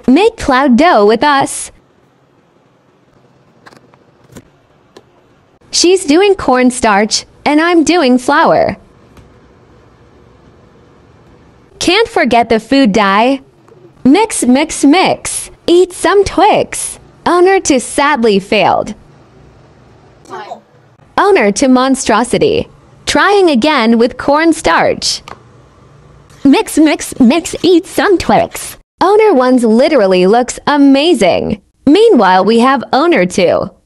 Make cloud dough with us. She's doing cornstarch, and I'm doing flour. Can't forget the food dye. Mix, mix, mix. Eat some Twix. Owner to sadly failed. Owner to monstrosity. Trying again with cornstarch. Mix, mix, mix, eat some Twix. Owner 1's literally looks amazing. Meanwhile, we have Owner 2.